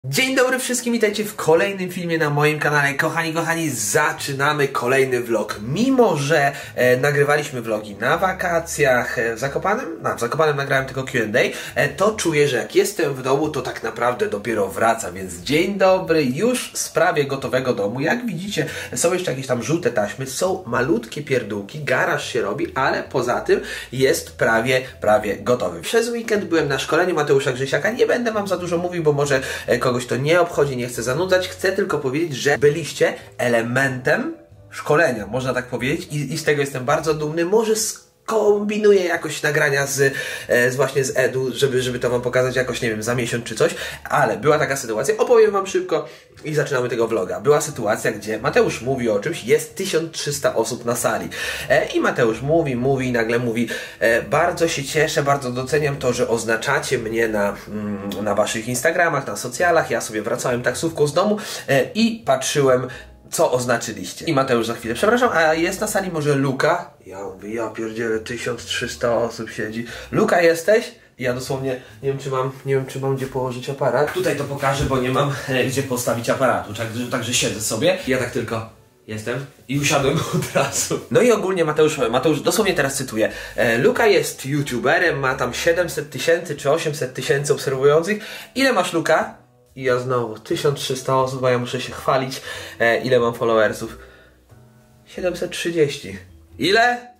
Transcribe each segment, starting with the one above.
Dzień dobry wszystkim, witajcie w kolejnym filmie na moim kanale. Kochani, zaczynamy kolejny vlog. Mimo że nagrywaliśmy vlogi na wakacjach w Zakopanem, w Zakopanem nagrałem tylko Q&A, to czuję, że jak jestem w domu, to tak naprawdę dopiero wraca. Więc dzień dobry, już w sprawie gotowego domu. Jak widzicie, są jeszcze jakieś tam żółte taśmy, są malutkie pierdółki, garaż się robi, ale poza tym jest prawie gotowy. Przez weekend byłem na szkoleniu Mateusza Grzesiaka. Nie będę wam za dużo mówił, bo może kogoś to nie obchodzi, nie chcę zanudzać. Chcę tylko powiedzieć, że byliście elementem szkolenia, można tak powiedzieć, i z tego jestem bardzo dumny. Może kombinuję jakoś nagrania właśnie z Edu, żeby to wam pokazać jakoś, nie wiem, za miesiąc czy coś, ale była taka sytuacja, opowiem wam szybko i zaczynamy tego vloga. Była sytuacja, gdzie Mateusz mówi o czymś, jest 1300 osób na sali i Mateusz mówi i nagle mówi, bardzo się cieszę, bardzo doceniam to, że oznaczacie mnie na waszych Instagramach, na socjalach. Ja sobie wracałem taksówką z domu i patrzyłem, co oznaczyliście. I Mateusz za chwilę, przepraszam, a jest na sali może Luka? Ja mówię, ja pierdzielę, 1300 osób siedzi. Luka, jesteś? I ja dosłownie nie wiem, czy mam gdzie położyć aparat. Tutaj to pokażę, bo nie mam gdzie postawić aparatu. Także siedzę sobie. Ja tak tylko jestem i usiadłem od razu. No i ogólnie Mateusz dosłownie teraz cytuję. Luka jest youtuberem, ma tam 700 tysięcy czy 800 tysięcy obserwujących. Ile masz, Luka? I ja znowu 1300 osób, a ja muszę się chwalić. Ile mam followersów? 730. Ile?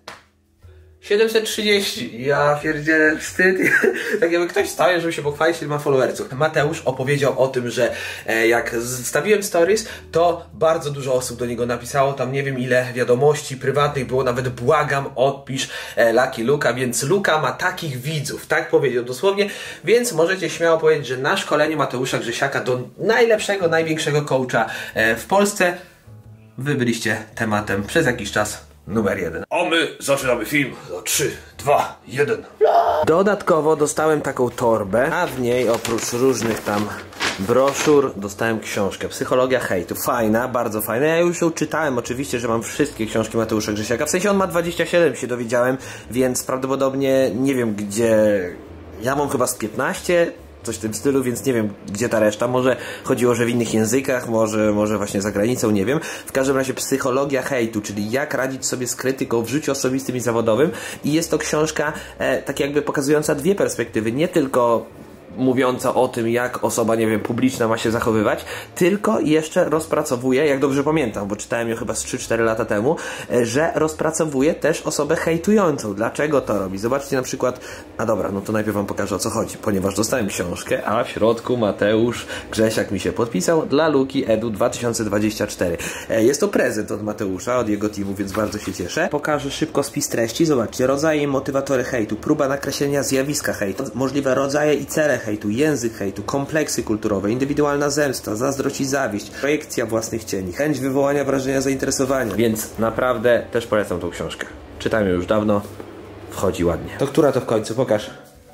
730. Ja pierdzielę, wstyd. Tak jakby ktoś stał, żeby się pochwalić, ile ma followersów. Mateusz opowiedział o tym, że jak stawiłem stories, to bardzo dużo osób do niego napisało. Tam nie wiem ile wiadomości prywatnych było, nawet błagam, odpisz Lucky Luka. Więc Luka ma takich widzów, tak powiedział dosłownie. Więc możecie śmiało powiedzieć, że na szkoleniu Mateusza Grzesiaka do najlepszego, największego coacha w Polsce wy byliście tematem przez jakiś czas numer 1. A my zaczynamy film za 3, 2, 1. Dodatkowo dostałem taką torbę, a w niej oprócz różnych tam broszur dostałem książkę Psychologia hejtu. Fajna, bardzo fajna. Ja już ją czytałem, oczywiście, że mam wszystkie książki Mateusza Grzesiaka. W sensie on ma 27, się dowiedziałem, więc prawdopodobnie nie wiem gdzie. Ja mam chyba z 15, coś w tym stylu, więc nie wiem gdzie ta reszta. Może chodziło, że w innych językach, może właśnie za granicą, nie wiem. W każdym razie Psychologia hejtu, czyli jak radzić sobie z krytyką w życiu osobistym i zawodowym. I jest to książka tak jakby pokazująca dwie perspektywy. Nie tylko mówiąca o tym, jak osoba, nie wiem, publiczna ma się zachowywać, tylko jeszcze rozpracowuje, jak dobrze pamiętam, bo czytałem ją chyba z 3-4 lata temu, że rozpracowuje też osobę hejtującą. Dlaczego to robi? Zobaczcie na przykład, a dobra, no to najpierw wam pokażę, o co chodzi, ponieważ dostałem książkę, a w środku Mateusz Grzesiak mi się podpisał dla Luki Edu 2024. Jest to prezent od Mateusza, od jego teamu, więc bardzo się cieszę. Pokażę szybko spis treści. Zobaczcie, rodzaje i motywatory hejtu, próba nakreślenia zjawiska hejtu, możliwe rodzaje i cele hejtu, język hejtu, kompleksy kulturowe, indywidualna zemsta, zazdrość i zawiść, projekcja własnych cieni, chęć wywołania wrażenia zainteresowania. Więc naprawdę też polecam tą książkę. Czytałem ją już dawno, wchodzi ładnie. To która to w końcu? Pokaż.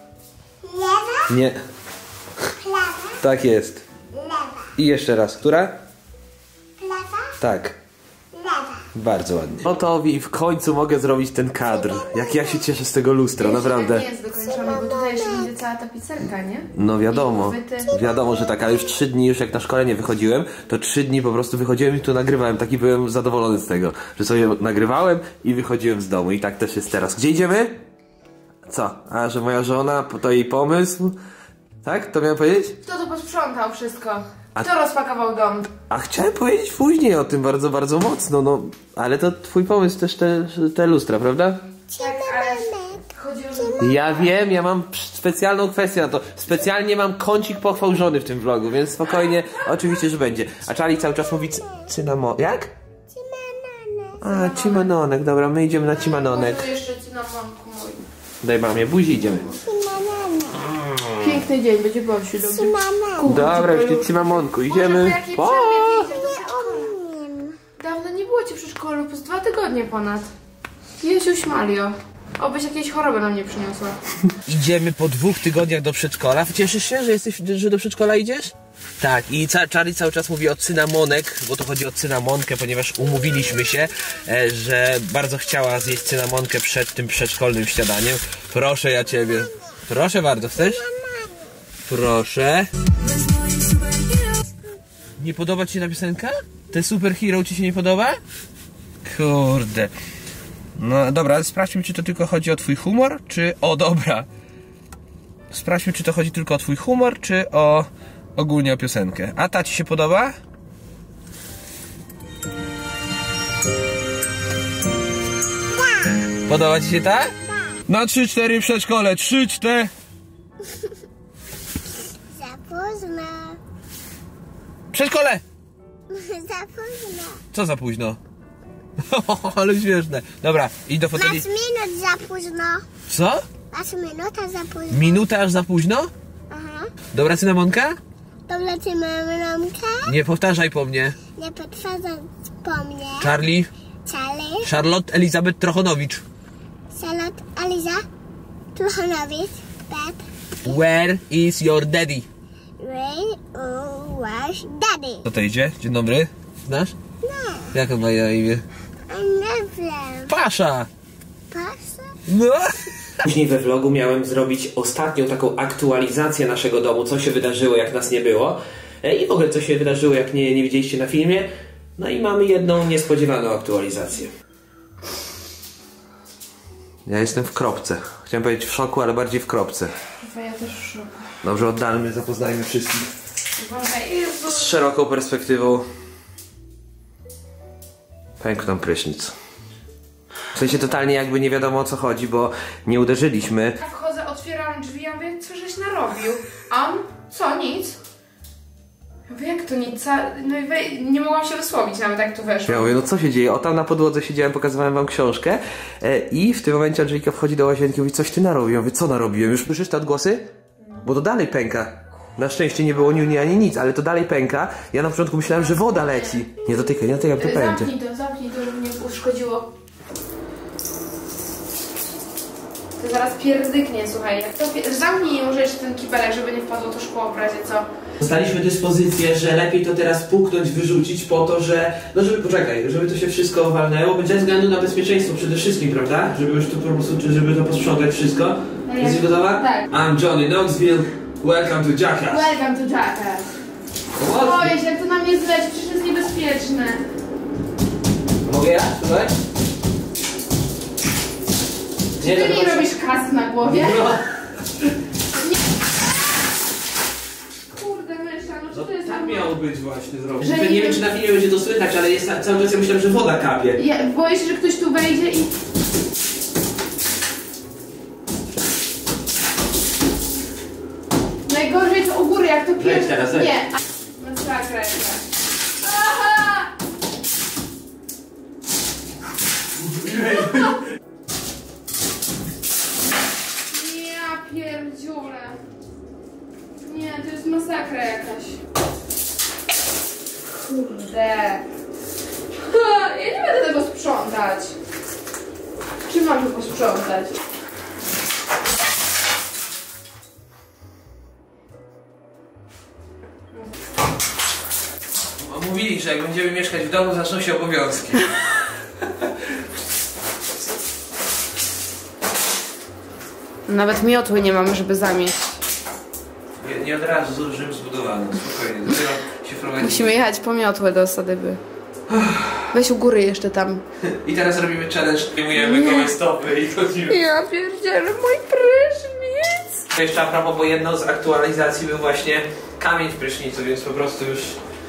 Lewa? Nie. Prawa? Tak jest. Lewa. I jeszcze raz. Która? Prawa? Tak. Lewa. Bardzo ładnie. Gotowi i w końcu mogę zrobić ten kadr. Jak ja się cieszę z tego lustra, naprawdę. Nie jest dokończony, bo tutaj jeszcze będzie cała tapicerka, nie? No wiadomo, wiadomo, że tak, ale już 3 dni, już jak na szkolenie wychodziłem, to 3 dni po prostu wychodziłem i tu nagrywałem. Taki byłem zadowolony z tego, że sobie nagrywałem i wychodziłem z domu. I tak też jest teraz. Gdzie idziemy? Co? A, że moja żona, to jej pomysł? Tak? To miałem powiedzieć? Kto to posprzątał wszystko? Kto rozpakował dom? A chciałem powiedzieć później o tym bardzo, bardzo mocno, no. Ale to twój pomysł też te lustra, prawda? Tak, ale chodziło, że... Ja wiem, ja mam specjalną kwestię na to. Specjalnie mam kącik pochwał żony w tym vlogu, więc spokojnie, oczywiście, że będzie. A Charlie cały czas mówi cynamon... Jak? Cimanonek. A, cimanonek, dobra, my idziemy na cimanonek. Może jeszcze cynamonku mój. Daj mamie, buzi, idziemy. Piękny dzień, będzie Bosiu, dobrze? Dobra, już cynamonku, idziemy. Dawno nie było cię w przedszkolu, przez 2 tygodnie ponad. Jezuś Mario. Obyś jakieś choroby nam nie przyniosła. Idziemy po 2 tygodniach do przedszkola. Cieszysz się, że do przedszkola idziesz? Tak, i Charlie cały czas mówi o cynamonek, bo to chodzi o cynamonkę, ponieważ umówiliśmy się, że bardzo chciała zjeść cynamonkę przed tym przedszkolnym śniadaniem. Proszę ja ciebie. Proszę bardzo, chcesz? Proszę. Nie podoba ci się ta piosenka? Te Superhero ci się nie podoba? Kurde. No dobra, sprawdźmy, czy to tylko chodzi o twój humor, czy... O, dobra. Sprawdźmy, czy to chodzi tylko o twój humor, czy o... ogólnie o piosenkę. A ta ci się podoba? Podoba ci się ta? Na 3-4 w przedszkole. 3-4. Za późno. Przedszkole! Za późno. Co za późno? Ale śmieszne. Dobra, idź do foteli. Masz minut za późno. Co? Masz minuta za późno. Minuta aż za późno? Aha. Dobra, cynamonka? To lecimy ramkę. Nie powtarzaj po mnie. Nie podchodzą po mnie. Charlie, Charlie. Charlotte Elizabeth Trochonowicz. Charlotte, Aliza. Tuchanowicz. Pep. Where is your daddy? Ray. Wash. Daddy. Co to idzie? Dzień dobry. Znasz? Nie. Jak on ma na imię? Nie wiem. Pasza! Pasza? No! Później we vlogu miałem zrobić ostatnią taką aktualizację naszego domu, co się wydarzyło, jak nas nie było i w ogóle co się wydarzyło, jak nie widzieliście na filmie. No i mamy jedną niespodziewaną aktualizację. Ja jestem w kropce. Chciałem powiedzieć w szoku, ale bardziej w kropce. Ja też w szoku. Dobrze, oddalmy, zapoznajmy wszystkich Jezu. z szeroką perspektywą. Pękł nam prysznic. W sensie totalnie jakby nie wiadomo o co chodzi, bo nie uderzyliśmy. Ja wchodzę, otwieram drzwi, ja mówię, co żeś narobił? A on, co, nic? Ja mówię, jak to nic? No i nie mogłam się wysłowić nawet, jak tu weszło. Ja mówię, no co się dzieje? O, tam na podłodze siedziałem, pokazywałem wam książkę i w tym momencie Angelika wchodzi do łazienki i mówi, coś ty narobił. Ja mówię, co narobiłem? Już słyszysz te odgłosy? Bo to dalej pęka. Na szczęście nie było niuni ani nic, ale to dalej pęka. Ja na początku myślałem, że woda leci. Nie dotykaj, bo to pędzie. Zamknij to, żeby nie uszkodziło. To zaraz pierdyknie, słuchaj. Jak to zamknij może jeszcze ten kibelek, żeby nie wpadło to szkło w razie co. Dostaliśmy dyspozycję, że lepiej to teraz puknąć, wyrzucić po to, że... No żeby, poczekaj, żeby to się wszystko walnęło, ze względu na bezpieczeństwo przede wszystkim, prawda? Żeby już tu po prostu, czy żeby to posprzątać wszystko. Jesteś gotowa? Tak. I'm Johnny Knoxville, welcome to Jackass. Welcome to Jackass. Boję się, jak to na mnie zleci, przecież jest niebezpieczne. Mogę ja? Tutaj? Czy ty mi robisz kask na głowie? No. Kurde myśla, no co to jest? Tak miało być właśnie zrobić. Że Nie nie wiem, czy na filmie będzie to słychać, ale jest cały czas ja myślałem, że woda kapie. Ja boję się, że ktoś tu wejdzie i... Najgorzej to u góry, jak to Zejdź pierwsze... teraz, zejdź. Nie. Masakra jaka. Aha! Ja pierdziule. Nie, to jest masakra jakaś. Kurde. Ha, ja nie będę tego sprzątać. Czy mam to posprzątać? Mówili, że jak będziemy mieszkać w domu, zaczną się obowiązki. Nawet miotły nie mamy, żeby zamieść. Nie od razu z Rzym zbudowany, spokojnie, dopiero się prowadzi. Musimy jechać po miotłę do Sadyby. Weź u góry jeszcze tam. I teraz robimy challenge, wyjmujemy gołe stopy i chodzimy. Ja pierdzielę, mój prysznic! Jeszcze a propos, bo jedną z aktualizacji był właśnie kamień w prysznicu, więc po prostu już...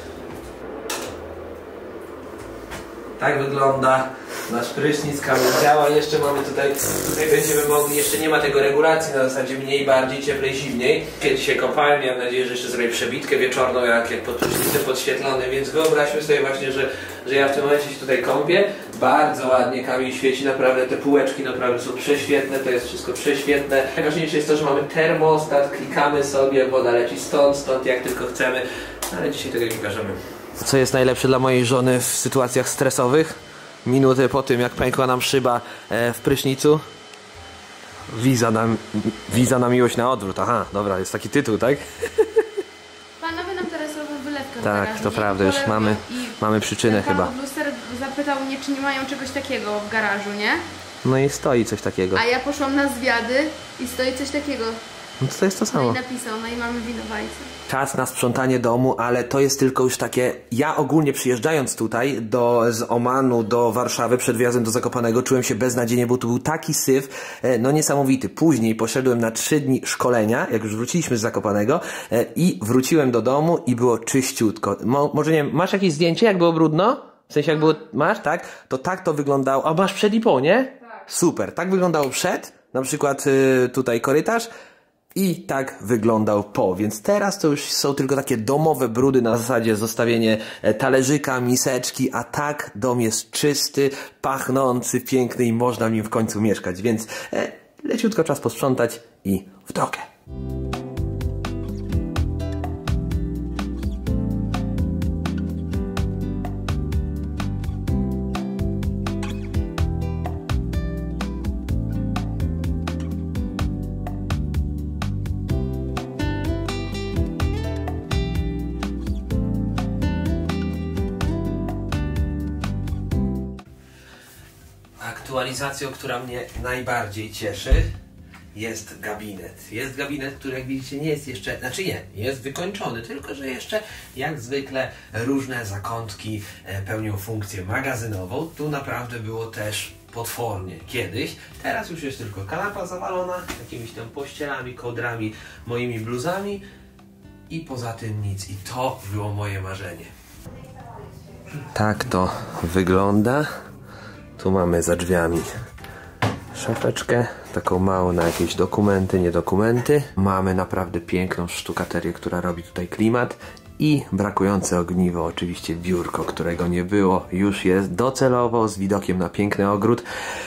Tak wygląda nasz prysznic, kamień działa. Jeszcze mamy tutaj będziemy mogli, jeszcze nie ma tego regulacji na zasadzie mniej, bardziej, cieplej, zimniej. Kiedyś się kopałem, miałem nadzieję, że jeszcze zrobię przebitkę wieczorną, jak pod prysznicem podświetlony, więc wyobraźmy sobie właśnie, że ja w tym momencie się tutaj kąpię. Bardzo ładnie kamień świeci, naprawdę te półeczki naprawdę są prześwietne, to jest wszystko prześwietne. Najważniejsze jest to, że mamy termostat, klikamy sobie, woda leci stąd, jak tylko chcemy, ale dzisiaj tego nie pokażemy. Co jest najlepsze dla mojej żony w sytuacjach stresowych? Minuty po tym, jak pękła nam szyba w prysznicu. Wiza na miłość na odwrót. Aha, dobra, jest taki tytuł, tak? Panowie nam teraz robią wylewkę. Tak, to prawda, już mamy przyczynę chyba. Pan Bluster zapytał mnie, czy nie mają czegoś takiego w garażu, nie? No i stoi coś takiego. A ja poszłam na zwiady i stoi coś takiego. No to jest to No samo. i napisał, no i mamy winowajcę. Czas na sprzątanie domu, ale to jest tylko już takie... Ja ogólnie przyjeżdżając tutaj z Omanu do Warszawy przed wjazdem do Zakopanego czułem się beznadziejnie, bo tu był taki syf, no niesamowity. Później poszedłem na 3 dni szkolenia, jak już wróciliśmy z Zakopanego i wróciłem do domu i było czyściutko. Może nie wiem, masz jakieś zdjęcie, jak było brudno? W sensie jak było... Masz, tak? To tak to wyglądało. A masz przed i po, nie? Tak. Super. Tak wyglądało przed, na przykład tutaj korytarz. I tak wyglądał po, więc teraz to już są tylko takie domowe brudy na zasadzie zostawienie talerzyka, miseczki, a tak dom jest czysty, pachnący, piękny i można w nim w końcu mieszkać, więc leciutko czas posprzątać i w drogę. Aktualizacją, która mnie najbardziej cieszy, jest gabinet. Jest gabinet, który jak widzicie nie jest jeszcze, znaczy nie, jest wykończony, tylko że jeszcze jak zwykle różne zakątki pełnią funkcję magazynową. Tu naprawdę było też potwornie kiedyś. Teraz już jest tylko kanapa zawalona jakimiś tam pościelami, kołdrami, moimi bluzami i poza tym nic. I to było moje marzenie. Tak to wygląda. Tu mamy za drzwiami szafeczkę, taką małą na jakieś dokumenty, niedokumenty. Mamy naprawdę piękną sztukaterię, która robi tutaj klimat. I brakujące ogniwo, oczywiście biurko, którego nie było, już jest docelowo z widokiem na piękny ogród.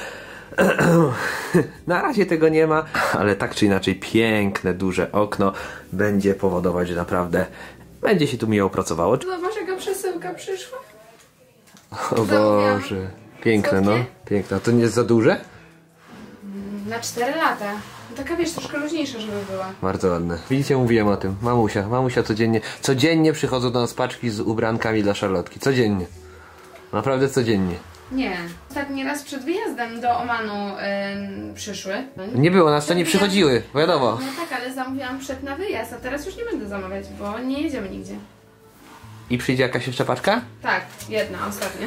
Na razie tego nie ma, ale tak czy inaczej piękne, duże okno będzie powodować, że naprawdę będzie się tu miło pracowało. Zobacz, jaka przesyłka przyszła. O Boże. Piękne, no. Piękne. A to nie jest za duże? Na 4 lata. Taka, wiesz, troszkę luźniejsza, żeby była. Bardzo ładne. Widzicie, mówiłem o tym. Mamusia codziennie przychodzą do nas paczki z ubrankami dla Szarlotki. Codziennie. Naprawdę codziennie. Nie. Ostatni raz przed wyjazdem do Omanu przyszły. Nie było, nas to nie przychodziły, wiadomo. No tak, ale zamówiłam przed na wyjazd, a teraz już nie będę zamawiać, bo nie jedziemy nigdzie. I przyjdzie jakaś jeszcze paczka? Tak, jedna, ostatnia.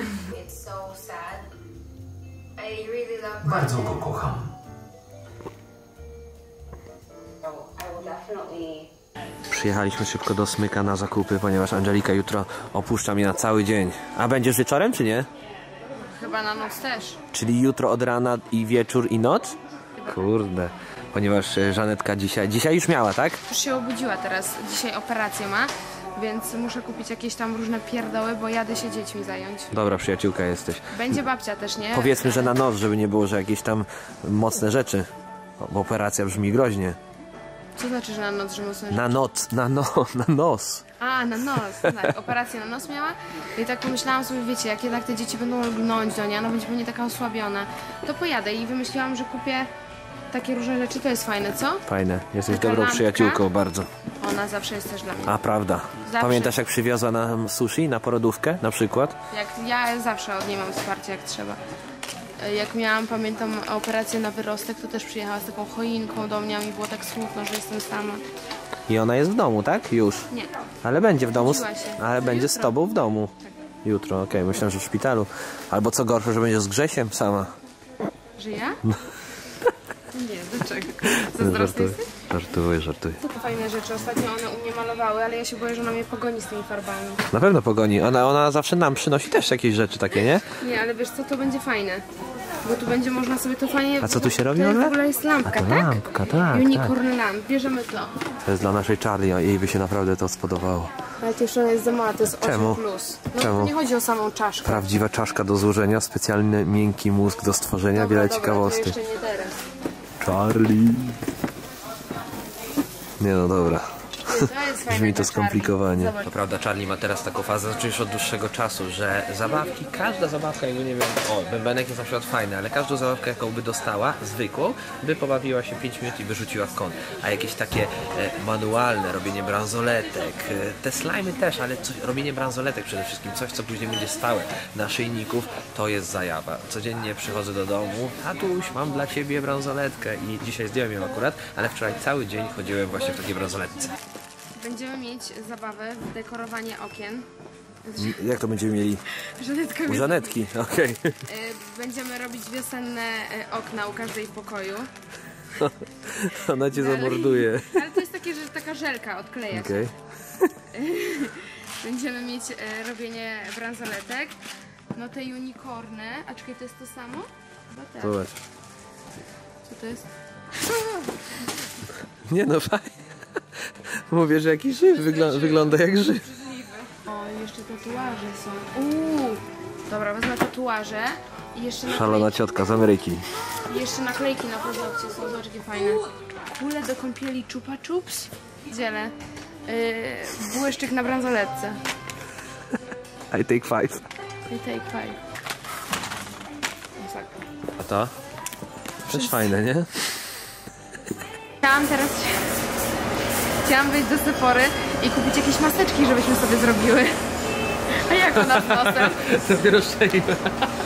Bardzo go kocham. Przyjechaliśmy szybko do Smyka na zakupy, ponieważ Angelika jutro opuszcza mnie na cały dzień. A będziesz wieczorem, czy nie? Chyba na noc też. Czyli jutro od rana i wieczór i noc? Kurde. Ponieważ Żanetka dzisiaj już miała, tak? Już się obudziła teraz, dzisiaj operację ma, więc muszę kupić jakieś tam różne pierdoły, bo jadę się dziećmi zająć. Dobra przyjaciółka jesteś. Będzie babcia też, nie? Powiedzmy, że na noc, żeby nie było, że jakieś tam mocne rzeczy. Bo operacja brzmi groźnie. Co znaczy, że na noc, że mocno? Na noc, na nos. A, na nos, tak. Operację na nos miała. I tak pomyślałam sobie, wiecie, jak jednak te dzieci będą lgnąć do niej, ona będzie pewnie taka osłabiona, to pojadę i wymyśliłam, że kupię takie różne rzeczy, to jest fajne, co? Fajne, jesteś Taka dobrą lampka. przyjaciółką bardzo. Ona zawsze jest też dla mnie. A prawda. Zawsze. Pamiętasz, jak przywiozła nam sushi na porodówkę na przykład? Jak ja zawsze od niej mam wsparcie, jak trzeba. Jak miałam, pamiętam, operację na wyrostek, to też przyjechała z taką choinką do mnie i było tak smutno, że jestem sama. I ona jest w domu, tak? Już. Nie. Ale będzie w domu, Urodziła się. ale To będzie z jutro. tobą w domu. Tak. Jutro, okej, myślę, że w szpitalu. Albo co gorsze, że będzie z Grzesiem sama. Że ja? Nie, dlaczego? Zazdrosny jesteś? Żartuję. To fajne rzeczy. Ostatnio one u mnie malowały, ale ja się boję, że ona mnie pogoni z tymi farbami. Na pewno pogoni. Ona zawsze nam przynosi też jakieś rzeczy takie, nie? Nie, ale wiesz co, to będzie fajne. Bo tu będzie można sobie to fajnie... A co tu się robi, To jest w Ola? ogóle jest lampka, A to tak? lampka, tak, Unicorn lamp. Bierzemy to. To jest dla naszej Charlie, a jej by się naprawdę to spodobało. Ale to jeszcze ona jest za mała, to jest 8+. Czemu? No Czemu? to nie chodzi o samą czaszkę. Prawdziwa czaszka do złożenia, specjalny miękki mózg do stworzenia, Dobra, wiele dobra, ciekawostek. to jeszcze nie teraz. Charlie. Nie no dobra. jest fajne. Brzmi to skomplikowanie. Zobacz. To prawda, Charlie ma teraz taką fazę, znaczy już od dłuższego czasu, że zabawki, każda zabawka, jakby nie wiem, bębenek jest na przykład fajny, ale każdą zabawkę, jaką by dostała, zwykłą, by pobawiła się 5 minut i wyrzuciła w kąt. A jakieś takie manualne, robienie bransoletek, te slajmy też, ale robienie bransoletek przede wszystkim, coś, co później będzie stałe, naszyjników, to jest zajawa. Codziennie przychodzę do domu, tatuś, mam dla ciebie bransoletkę i dzisiaj zdjąłem ją akurat, ale wczoraj cały dzień chodziłem właśnie w takiej bransoletce. Będziemy mieć zabawę w dekorowanie okien. Jak to będziemy mieli? Żanetkami. Żanetki, okej. Będziemy robić wiosenne okna u każdej w pokoju. Ona cię zamorduje. Ale to jest takie, że taka żelka odkleja się. Okej. Będziemy mieć robienie bransoletek. No te unicorny. A czekaj, to jest to samo? Chyba tak. Zobacz. Co to jest? Nie no, fajnie. Mówię, że jakiś żyw wygląda jak żyw. O, jeszcze tatuaże są. Dobra, wezmę tatuaże i jeszcze Szalona ciotka z Ameryki. I jeszcze naklejki na paznokcie są, zobacz jakie fajne. Kule do kąpieli Chupa Chups. Dzielę. Błyszczyk na bransoletce. I take 5. I take 5. A to? Też fajne, nie? Chciałam wyjść do Sephory i kupić jakieś maseczki, żebyśmy sobie zrobiły. A jak ona z nosem? Dopiero szczeliłem.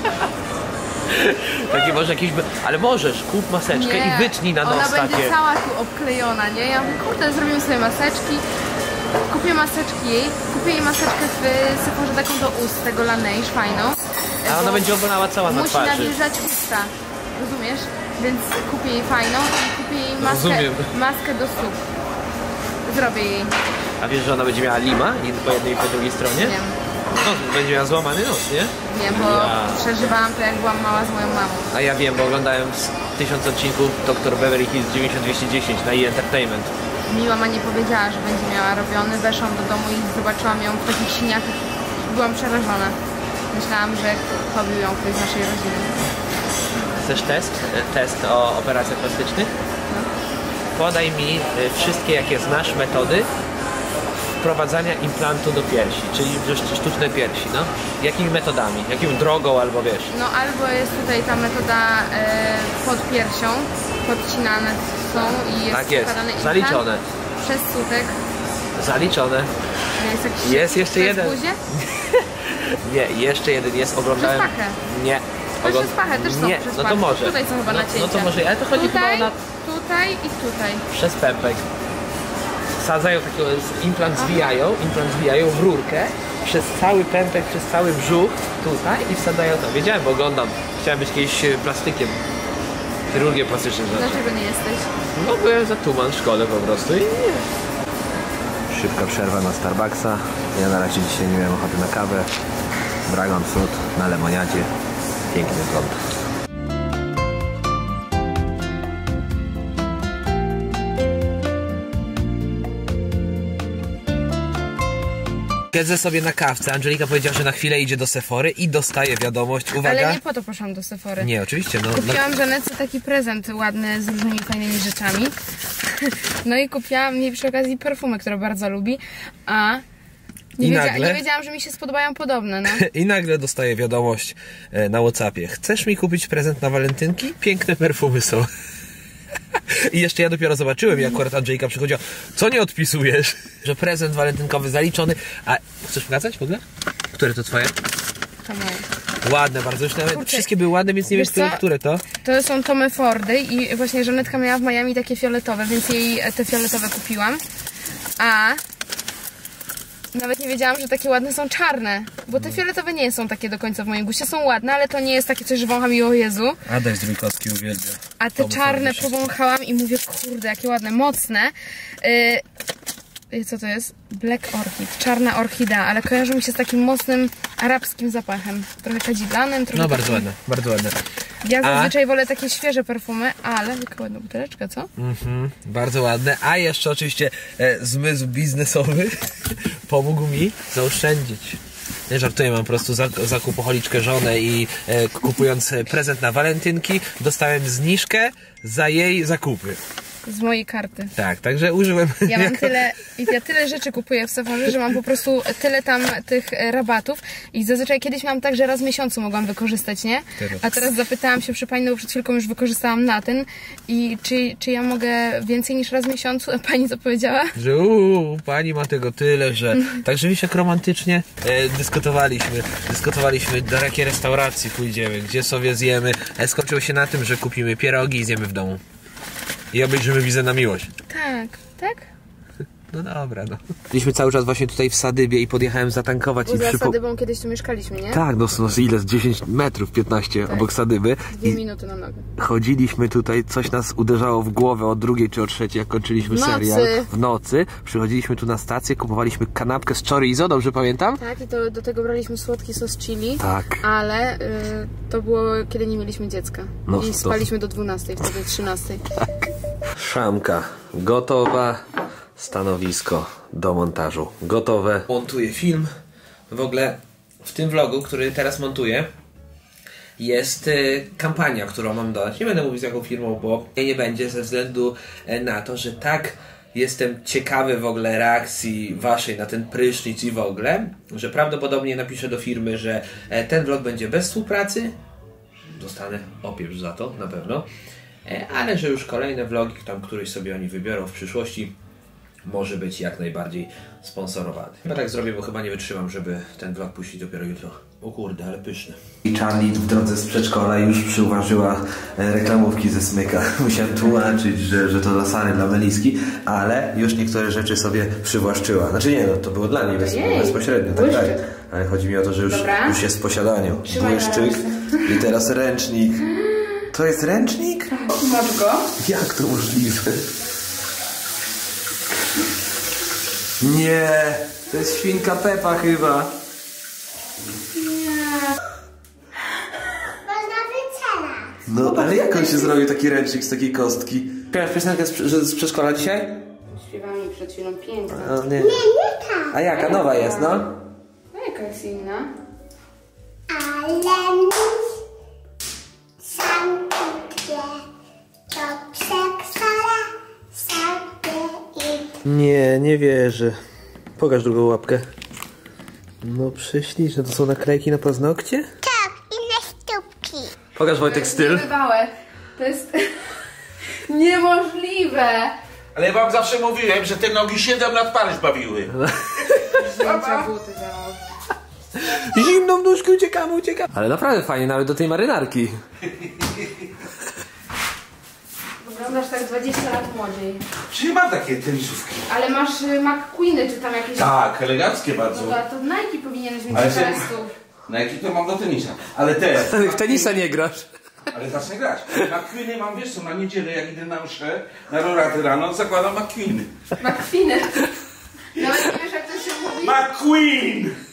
Taki może jakiś... Ale możesz, kup maseczkę i wytnij na nos ona takie. będzie cała tu obklejona, nie? Ja mówię, kurde, zrobimy sobie maseczki. Kupię maseczki jej. Kupię jej maseczkę w Sephorze taką do ust, tego Laneige, fajną. A ona będzie obolała cała na musi twarzy. nawilżać usta, rozumiesz? Więc kupię jej fajną i kupię jej maskę do stóp. Zrobię jej. A wiesz, że ona będzie miała lima po jednej i po drugiej stronie? Wiem. No, będzie miała złamany nos, nie? Nie, bo przeżywałam to, jak byłam mała z moją mamą. A ja wiem, bo oglądałem 1000 odcinków Dr. Beverly Hills 9210 na E-Entertainment. Mi mama nie powiedziała, że będzie miała robiony. Weszłam do domu i zobaczyłam ją w takich siniakach. Byłam przerażona. Myślałam, że pobił ją ktoś z naszej rodziny. Chcesz test? Test o operacjach plastycznych? No. Podaj mi wszystkie, jakie znasz, metody wprowadzania implantu do piersi, czyli sztuczne piersi, no. Jakimi metodami? Jaką drogą albo wiesz? No albo jest tutaj ta metoda pod piersią, podcinane są i jest Tak jest, wkładany implant zaliczone. przez sutek. Zaliczone. Jest, jakiś, Jest jeszcze jeden. Buzie? Nie, jeszcze jeden jest, oglądałem. Przez pachę. Nie. Przez pachę też są Nie, przez no to pachę. może. Tutaj są chyba nacięcia. No to może, ale to chodzi tutaj, chyba o tutaj i tutaj. przez pępek. Wsadzają takiego, implant zwijają w rurkę przez cały pępek, przez cały brzuch tutaj i wsadzają to. Wiedziałem, bo oglądam. Chciałem być kiedyś plastykiem. Chirurgiem plastycznym znaczy. Dlaczego nie jesteś? No byłem za tuman w szkole po prostu i nie. Szybka przerwa na Starbucksa. Ja na razie dzisiaj nie miałem ochoty na kawę. Dragon Fruit na lemoniadzie. Piękny wygląd. Siedzę sobie na kawce. Angelika powiedziała, że na chwilę idzie do Sephory i dostaje wiadomość. Uwaga. Ale nie po to poszłam do Sephory. Nie, oczywiście. No, kupiłam Żanetce taki prezent ładny z różnymi fajnymi rzeczami. No i kupiłam jej przy okazji perfumy, które bardzo lubi. A nie wiedziałam, że mi się spodobają podobne. No. I nagle dostaję wiadomość na WhatsAppie. Chcesz mi kupić prezent na walentynki? Piękne perfumy są. I jeszcze ja dopiero zobaczyłem, jak akurat Angelika przychodziła. Co nie odpisujesz? Że prezent walentynkowy zaliczony. A chcesz pokazać w ogóle? Które to twoje? To moje. Ładne bardzo. Już nawet wszystkie były ładne, więc nie wiesz, które to. To są Tommy Fordy i właśnie Żanetka miała w Miami takie fioletowe, więc jej te fioletowe kupiłam. A nawet nie wiedziałam, że takie ładne są czarne, bo te fioletowe nie są takie do końca w moim guście. Są ładne, ale to nie jest takie coś, że wącham i o Jezu. Adaś Zdrójkowski uwielbia. A te czarne powąchałam i mówię, kurde, jakie ładne, mocne. Co to jest? Black Orchid, czarna orchidea, ale kojarzy mi się z takim mocnym arabskim zapachem. Trochę kadzidlanem, trochę... No bardzo ładne, bardzo ładne. Ja zazwyczaj wolę takie świeże perfumy, ale jaka ładna buteleczka, co? Bardzo ładne, a jeszcze oczywiście zmysł biznesowy pomógł mi zaoszczędzić. Nie żartuję, mam po prostu zakupoholiczkę żonę i kupując prezent na walentynki dostałem zniżkę za jej zakupy. z mojej karty. Tak, także użyłem... Ja tyle rzeczy kupuję w Sephorze, że mam po prostu tyle tam tych rabatów i zazwyczaj kiedyś miałam tak, że raz w miesiącu mogłam wykorzystać, nie? A teraz zapytałam się przy pani, no przed chwilką już wykorzystałam na ten i czy ja mogę więcej niż raz w miesiącu? A pani co powiedziała? Że pani ma tego tyle, że... Także wiesz, jak romantycznie dyskutowaliśmy, do jakiej restauracji pójdziemy, gdzie sobie zjemy. Skończyło się na tym, że kupimy pierogi i zjemy w domu. I obejrzymy Wizę na miłość. Tak? No dobra, no. Byliśmy cały czas właśnie tutaj w Sadybie i podjechałem zatankować. Bo za Sadybą kiedyś tu mieszkaliśmy, nie? Tak, no ile? Z 10 metrów, 15 tak. Obok Sadyby. 2 minuty na nogę. Chodziliśmy tutaj, coś nas uderzało w głowę o 2 czy o 3, jak kończyliśmy serial. W nocy. Przychodziliśmy tu na stację, kupowaliśmy kanapkę z chorizo, dobrze pamiętam? Tak, i to do tego braliśmy słodki sos chili. Tak. Ale to było, kiedy nie mieliśmy dziecka. No, i spaliśmy do 12, wtedy 13. Tak. Szamka gotowa. Stanowisko do montażu gotowe. Montuję film. W ogóle w tym vlogu, który teraz montuję, jest kampania, którą mam dodać. Nie będę mówić z jaką firmą, bo nie będzie, ze względu na to, że tak jestem ciekawy w ogóle reakcji waszej na ten prysznic i w ogóle, że prawdopodobnie napiszę do firmy, że ten vlog będzie bez współpracy. Dostanę opieprz za to, na pewno. Ale że już kolejne vlogi, tam któryś sobie oni wybiorą w przyszłości, może być jak najbardziej sponsorowany. Chyba tak zrobię, bo chyba nie wytrzymam, żeby ten vlog puścić dopiero jutro. O kurde, ale pyszny. I Charlie w drodze z przedszkola już przyuważyła reklamówki ze Smyka. Musiałem tłumaczyć, że to lasany dla Meliski, ale już niektóre rzeczy sobie przywłaszczyła. Znaczy nie, no to było dla niej bezpośrednio, tak. Ale chodzi mi o to, że już jest w posiadaniu. Błyszczyk i teraz ręcznik. To jest ręcznik? Masz go? Jak to możliwe? Nie, to jest świnka Pepa chyba. Nie. Można wycelać. No, ale jak on się zrobił taki ręcznik z takiej kostki? Śpiewasz piosenkę z przedszkola dzisiaj? Śpiewamy przed chwilą piękna. Nie tak. A jaka? Nowa jest, no? A jaka jest inna? Ale sam wie, to przeksala sobie i... Nie wierzę. Pokaż drugą łapkę. No prześliczne, to są naklejki na paznokcie? Tak, i na stópki. Pokaż Wojtek styl. Niebywałe. To jest niemożliwe. Ale ja wam zawsze mówiłem, że te nogi 7 lat Paryż bawiły. Zdjęcia buty założyć. Zimną nóżkę, uciekamy. Ale naprawdę fajnie, nawet do tej marynarki. Wyglądasz tak 20 lat młodziej. Czy nie mam takie tenisówki? Ale masz McQueeny, czy tam jakieś... Tak, eleganckie bardzo. No to Nike powinieneś mieć Ale teraz tu. Nike to mam do tenisa. Ale te... W tenisa nie grasz. Ale zacznę grać. McQueeny mam, wiesz co, na niedzielę jak idę na mszę, na roraty rano, zakładam McQueeny. McQueeny. Nawet nie wiesz jak to się mówi? McQueen!